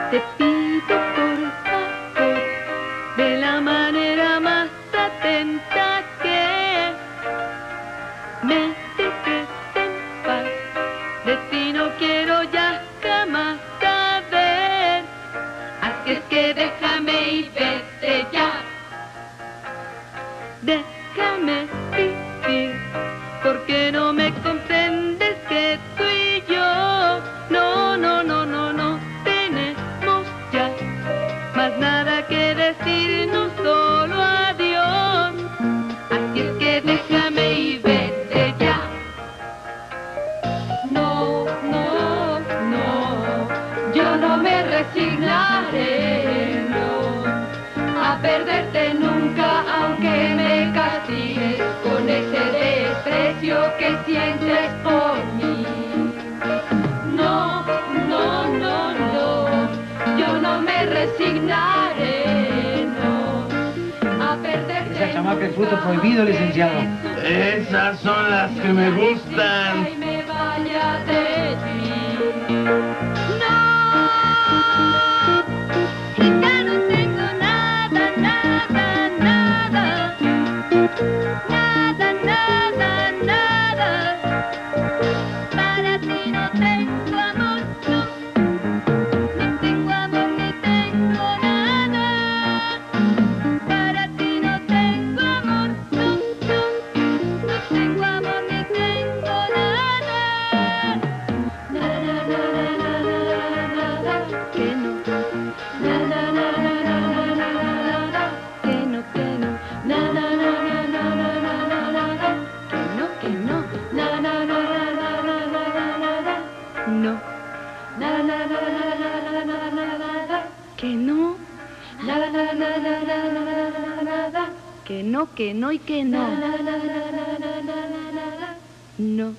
te pido por favor, de la manera más atenta que me dejes en paz. De ti no quiero ya jamás saber, así es que déjame y vete ya. Déjame vivir, porque no me comprendes que tú y yo no tenemos ya más nada que decirnos, solo adiós. Así es que déjame y vete ya. No, yo no me resignaré, no, a perderte nunca, aunque me castigues con ese desprecio que sientes por mí. No, yo no me resignaré, no, a perderte. Esa chamaca es fruto prohibido, licenciado. Esas son las que me gustan. Y me vaya de ti. No, ya no tengo nada, para ti no tengo amor, no tengo amor ni tengo nada, para ti no tengo amor, no tengo amor ni tengo nada, que no, que no, que no, no, que no, que no y que no, no.